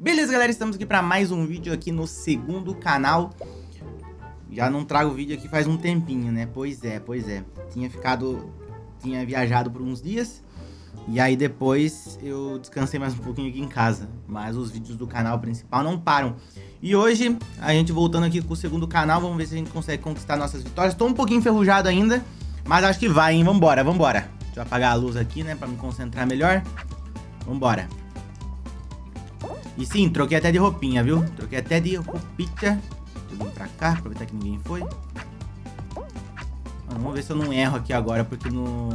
Beleza, galera, estamos aqui para mais um vídeo aqui no segundo canal. Já não trago vídeo aqui faz um tempinho, né? Pois é. Tinha viajado por uns dias. E aí depois eu descansei mais um pouquinho aqui em casa. Mas os vídeos do canal principal não param. E hoje, a gente voltando aqui com o segundo canal, vamos ver se a gente consegue conquistar nossas vitórias. Tô um pouquinho enferrujado ainda, mas acho que vai, hein? Vambora. Deixa eu apagar a luz aqui, né? Pra me concentrar melhor. Vambora. E sim, troquei até de roupinha, viu? Troquei até de roupinha. Deixa eu vir pra cá, aproveitar que ninguém foi. Vamos ver se eu não erro aqui agora, porque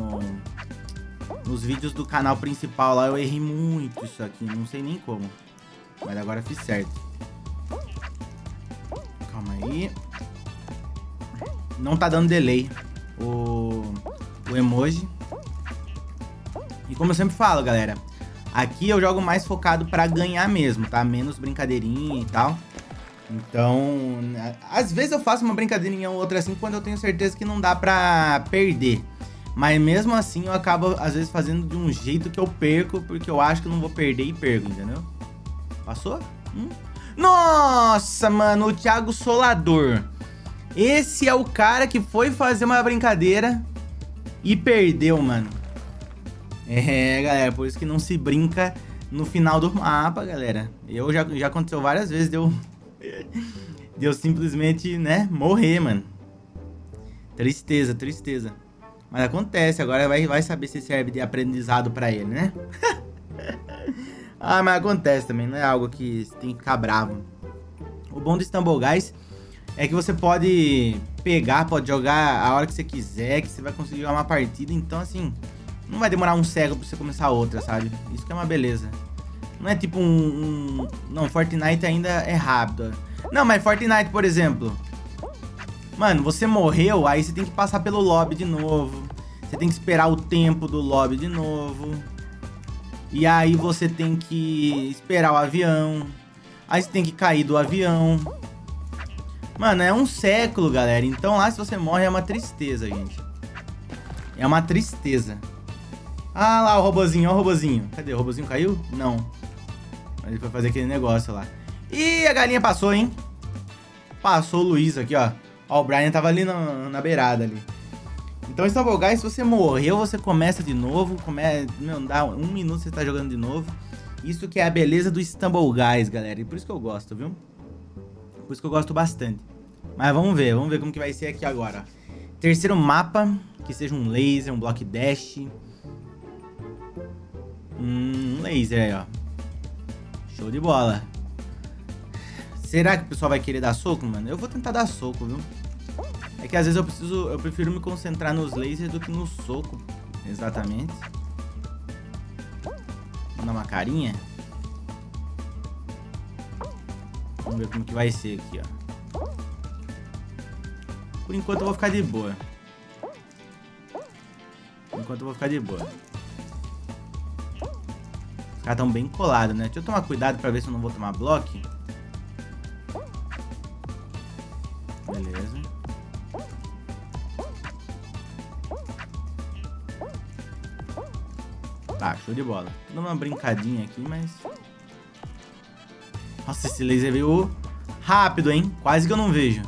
nos vídeos do canal principal lá eu errei muito isso aqui. Não sei nem como. Mas agora fiz certo. Calma aí. Não tá dando delay o emoji. E como eu sempre falo, galera, aqui eu jogo mais focado pra ganhar mesmo, tá? Menos brincadeirinha e tal. Então, às vezes eu faço uma brincadeirinha ou outra assim quando eu tenho certeza que não dá pra perder. Mas mesmo assim eu acabo, às vezes, fazendo de um jeito que eu perco, porque eu acho que eu não vou perder e perco, entendeu? Passou? Nossa, mano, o Thiago Solador. Esse é o cara que foi fazer uma brincadeira e perdeu, mano. É, galera, por isso que não se brinca no final do mapa, galera. Já aconteceu várias vezes, deu simplesmente, né, morrer, mano. Tristeza. Mas acontece, agora vai saber se serve de aprendizado pra ele, né? Ah, mas acontece também, não é algo que você tem que ficar bravo. O bom do Stumble Guys é que você pode pegar, pode jogar a hora que você quiser, que você vai conseguir jogar uma partida, então assim, não vai demorar um século pra você começar outra, sabe? Isso que é uma beleza. Não é tipo Não, Fortnite ainda é rápido. Não, mas Fortnite, por exemplo, mano, você morreu, aí você tem que passar pelo lobby de novo. Você tem que esperar o tempo do lobby de novo. E aí você tem que esperar o avião. Aí você tem que cair do avião. Mano, é um século, galera. Então lá se você morre é uma tristeza, gente. É uma tristeza. Ah lá o robozinho, ó o robozinho. Cadê? O robozinho caiu? Não. Mas ele foi fazer aquele negócio lá. Ih, a galinha passou, hein? Passou o Luiz aqui, ó. Ó, o Brian tava ali na beirada ali. Então, Stumble Guys, se você morreu, você começa de novo. Não dá um minuto você tá jogando de novo. Isso que é a beleza do Stumble Guys, galera. E por isso que eu gosto, viu? Por isso que eu gosto bastante. Mas vamos ver como que vai ser aqui agora. Terceiro mapa, que seja um laser, um block dash. Um laser aí, ó. Show de bola. Será que o pessoal vai querer dar soco, mano? Eu vou tentar dar soco, viu? É que às vezes eu prefiro me concentrar nos lasers do que no soco. Exatamente. Vamos dar uma carinha. Vamos ver como que vai ser aqui, ó. Por enquanto eu vou ficar de boa. Os caras estão bem colados, né? Deixa eu tomar cuidado pra ver se eu não vou tomar bloco. Beleza. Tá, show de bola. Tô dando uma brincadinha aqui, mas... Nossa, esse laser veio rápido, hein? Quase que eu não vejo.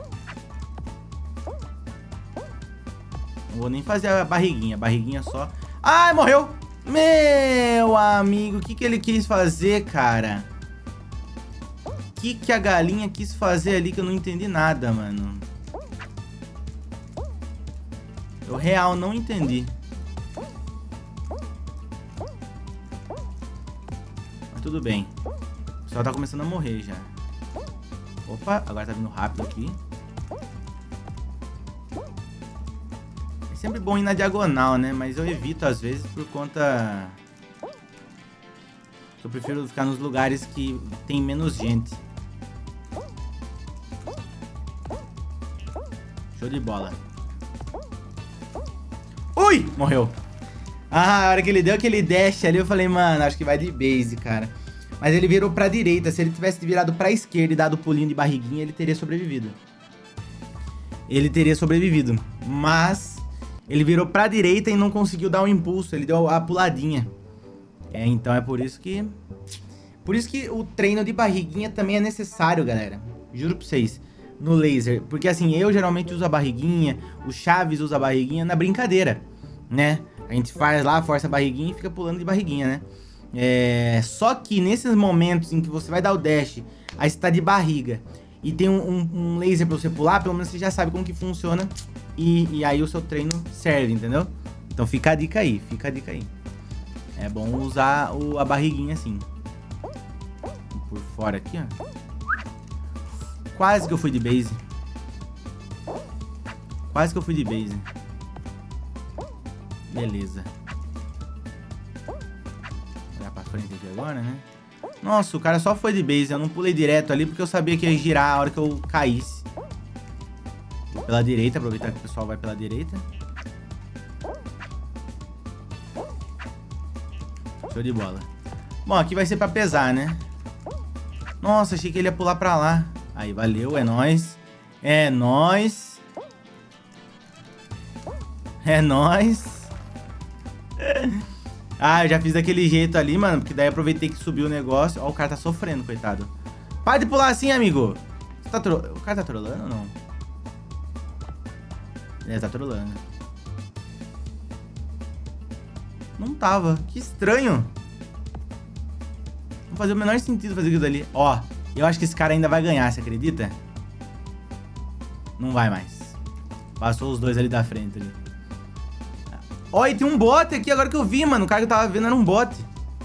Não vou nem fazer a barriguinha só. Ai, morreu! Meu amigo, o que ele quis fazer, cara? O que a galinha quis fazer ali que eu não entendi nada, mano? Eu real não entendi. Mas tudo bem. O pessoal tá começando a morrer já. Opa, agora tá vindo rápido aqui. É sempre bom ir na diagonal, né? Mas eu evito às vezes por conta... Eu prefiro ficar nos lugares que tem menos gente. Show de bola. Ui! Morreu. Ah, a hora que ele deu aquele dash ali, eu falei, mano, acho que vai de base, cara. Mas ele virou pra direita. Se ele tivesse virado pra esquerda e dado pulinho de barriguinha, ele teria sobrevivido. Mas ele virou pra direita e não conseguiu dar um impulso. Ele deu a puladinha. É, então é por isso que Por isso que o treino de barriguinha também é necessário, galera. Juro pra vocês. No laser. Porque assim, eu geralmente uso a barriguinha, o Chaves usa a barriguinha na brincadeira, né? A gente faz lá, força a barriguinha e fica pulando de barriguinha, né? Só que nesses momentos em que você vai dar o dash, aí você tá de barriga e tem um laser pra você pular, pelo menos você já sabe como que funciona e aí o seu treino serve, entendeu? Então fica a dica aí, fica a dica aí. É bom usar a barriguinha assim. Por fora aqui, ó. Quase que eu fui de base. Quase que eu fui de base. Beleza. Olhar pra frente aqui agora, né? Nossa, o cara só foi de base. Eu não pulei direto ali porque eu sabia que ia girar a hora que eu caísse. Vou pela direita, aproveitar que o pessoal vai pela direita. Show de bola. Bom, aqui vai ser pra pesar, né? Nossa, achei que ele ia pular pra lá. Aí, valeu, é nóis. É nóis. É nóis. Ah, eu já fiz daquele jeito ali, mano. Porque daí aproveitei que subiu o negócio. Ó, o cara tá sofrendo, coitado. Para de pular assim, amigo. Você tá O cara tá trolando ou não? Ele tá trolando. Não tava. Que estranho. Não fazia o menor sentido fazer aquilo dali. Ó, eu acho que esse cara ainda vai ganhar, você acredita? Não vai mais. Passou os dois ali da frente ali. Ó, e tem um bot aqui agora que eu vi, mano. O cara que eu tava vendo era um bot.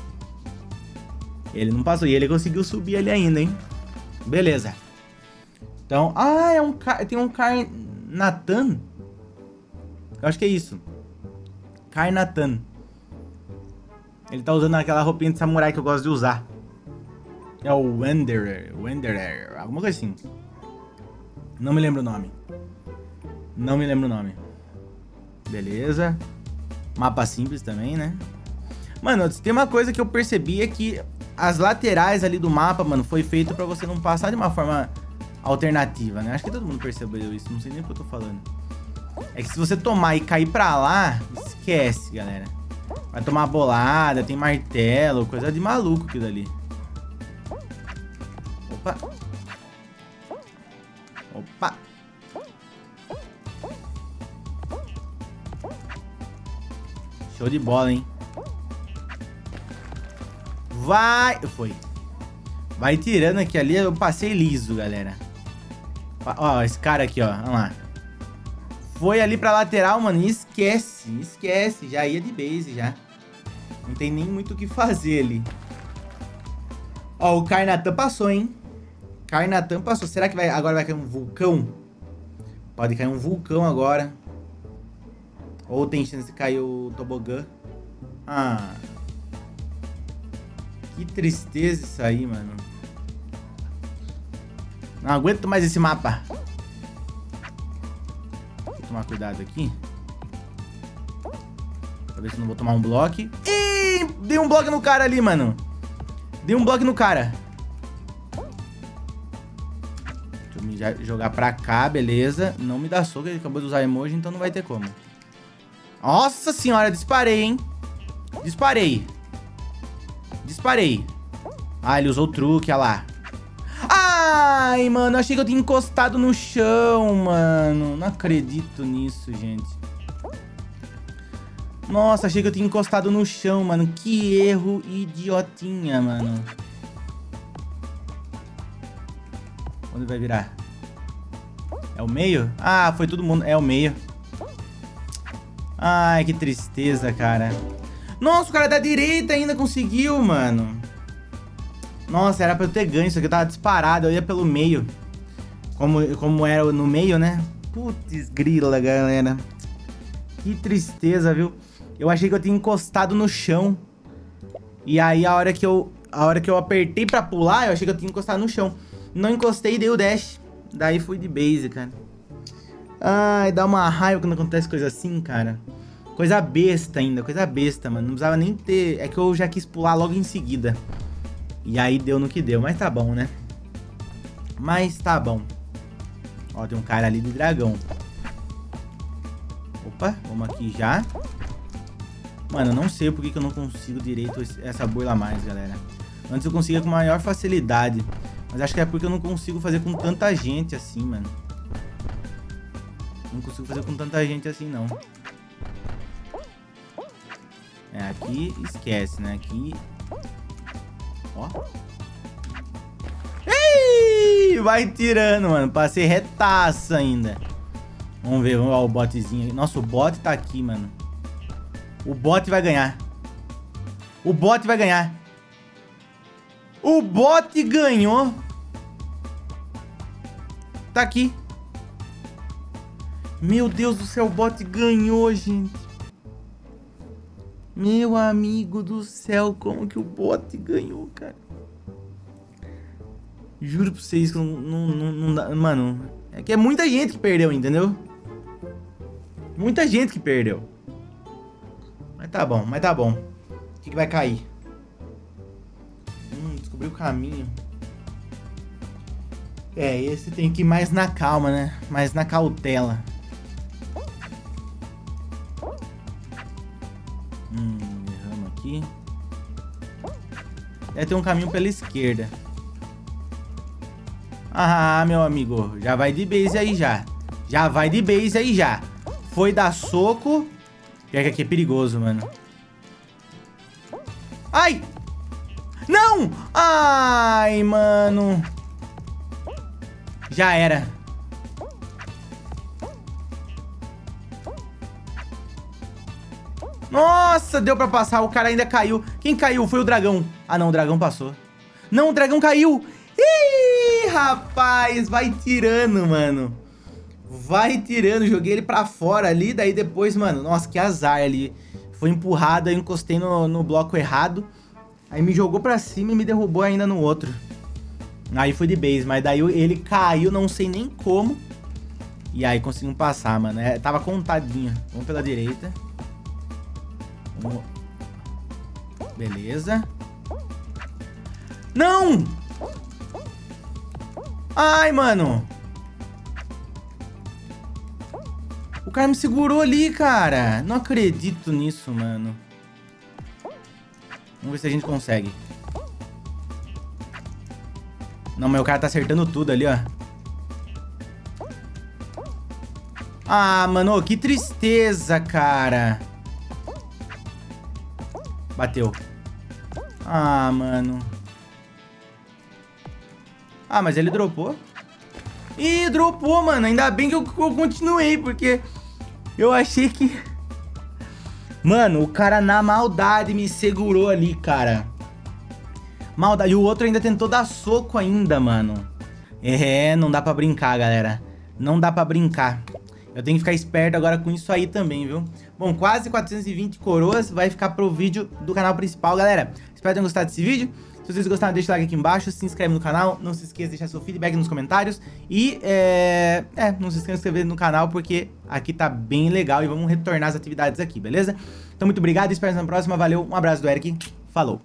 Ele não passou. E ele conseguiu subir ali ainda, hein? Beleza. Então... Ah, é um cara... Tem um Karnatan. Eu acho que é isso. Karnatan. Ele tá usando aquela roupinha de samurai que eu gosto de usar. É o Wanderer. Alguma coisa assim. Não me lembro o nome. Não me lembro o nome. Beleza. Mapa simples também, né? Mano, tem uma coisa que eu percebi é que as laterais ali do mapa, mano, foi feito pra você não passar de uma forma alternativa, né? Acho que todo mundo percebeu isso. Não sei nem o que eu tô falando. É que se você tomar e cair pra lá, esquece, galera. Vai tomar bolada, tem martelo, coisa de maluco aquilo ali. Opa. Opa. Show de bola, hein? Vai. Foi. Vai tirando aqui ali. Eu passei liso, galera. Ó, esse cara aqui, ó. Olha lá. Foi ali pra lateral, mano. E esquece. Esquece. Já ia de base, já. Não tem nem muito o que fazer ali. Ó, o Karnatan passou, hein? Karnatan passou. Será que agora vai cair um vulcão? Pode cair um vulcão agora. Ou tem chance de cair o tobogã. Ah. Que tristeza isso aí, mano. Não aguento mais esse mapa. Vou tomar cuidado aqui. Pra ver se eu não vou tomar um bloco. Ih! Dei um bloco no cara ali, mano. Dei um bloco no cara. Deixa eu me jogar pra cá, beleza. Não me dá soco, ele acabou de usar emoji, então não vai ter como. Nossa senhora, disparei, hein? Disparei. Disparei. Ah, ele usou o truque, olha lá. Ai, mano, achei que eu tinha encostado no chão, mano. Não acredito nisso, gente. Nossa, achei que eu tinha encostado no chão, mano. Que erro idiotinha, mano. Onde vai virar? É o meio? Ah, foi todo mundo. É o meio. Ai, que tristeza, cara. Nossa, o cara da direita ainda conseguiu, mano. Nossa, era pra eu ter ganho. Isso aqui eu tava disparado. Eu ia pelo meio. Como era no meio, né? Putz, grila, galera. Que tristeza, viu? Eu achei que eu tinha encostado no chão. E aí, a hora que eu apertei pra pular, eu achei que eu tinha encostado no chão. Não encostei e dei o dash. Daí fui de base, cara. Ai, dá uma raiva quando acontece coisa assim, cara. Coisa besta ainda, coisa besta, mano. Não precisava nem ter... É que eu já quis pular logo em seguida. E aí deu no que deu, mas tá bom, né? Mas tá bom. Ó, tem um cara ali de dragão. Opa, vamos aqui já. Mano, eu não sei por que eu não consigo direito essa boila mais, galera. Antes eu conseguia com maior facilidade. Mas acho que é porque eu não consigo fazer com tanta gente assim, mano. Não consigo fazer com tanta gente assim, não. É, aqui esquece, né? Aqui... Ó. Ei! Vai tirando, mano. Passei retaça ainda. Vamos ver, vamos ver o botzinho. Nossa, o bot tá aqui, mano. O bot vai ganhar. O bot vai ganhar. O bot ganhou. Tá aqui. Meu Deus do céu, o bot ganhou, gente. Meu amigo do céu, como que o bot ganhou, cara? Juro pra vocês que não dá. Mano, é que é muita gente que perdeu, entendeu? Muita gente que perdeu. Mas tá bom, mas tá bom. O que vai cair? Descobri o caminho. É, esse tem que ir mais na calma, né? Mais na cautela. Erramos aqui. Deve ter um caminho pela esquerda. Ah, meu amigo. Já vai de base aí já. Já vai de base aí já. Foi dar soco. Pior que aqui é perigoso, mano. Ai! Não! Ai, mano. Já era. Nossa, deu pra passar. O cara ainda caiu. Quem caiu? Foi o dragão. Ah, não, o dragão passou. Não, o dragão caiu. Ih, rapaz, vai tirando, mano. Vai tirando. Joguei ele pra fora ali. Daí depois, mano, nossa, que azar ali. Foi empurrado, aí eu encostei no bloco errado. Aí me jogou pra cima e me derrubou ainda no outro. Aí foi de base, mas daí ele caiu, não sei nem como. E aí conseguimos passar, mano. É, tava contadinho. Vamos pela direita. Vamos... Beleza. Não! Ai, mano. O cara me segurou ali, cara. Não acredito nisso, mano. Vamos ver se a gente consegue. Não, mas o cara tá acertando tudo ali, ó. Ah, mano, que tristeza, cara. Bateu. Ah, mano. Ah, mas ele dropou. Ih, dropou, mano. Ainda bem que eu continuei, porque eu achei que... Mano, o cara na maldade me segurou ali, cara. Maldade. E o outro ainda tentou dar soco ainda, mano. É, não dá pra brincar, galera. Não dá pra brincar. Eu tenho que ficar esperto agora com isso aí também, viu? Bom, quase 420 coroas vai ficar pro vídeo do canal principal, galera. Espero que tenham gostado desse vídeo. Se vocês gostaram, deixa o like aqui embaixo, se inscreve no canal, não se esqueça de deixar seu feedback nos comentários e, não se esqueça de se inscrever no canal porque aqui tá bem legal e vamos retornar as atividades aqui, beleza? Então, muito obrigado, espero na próxima, valeu, um abraço do Eric, falou!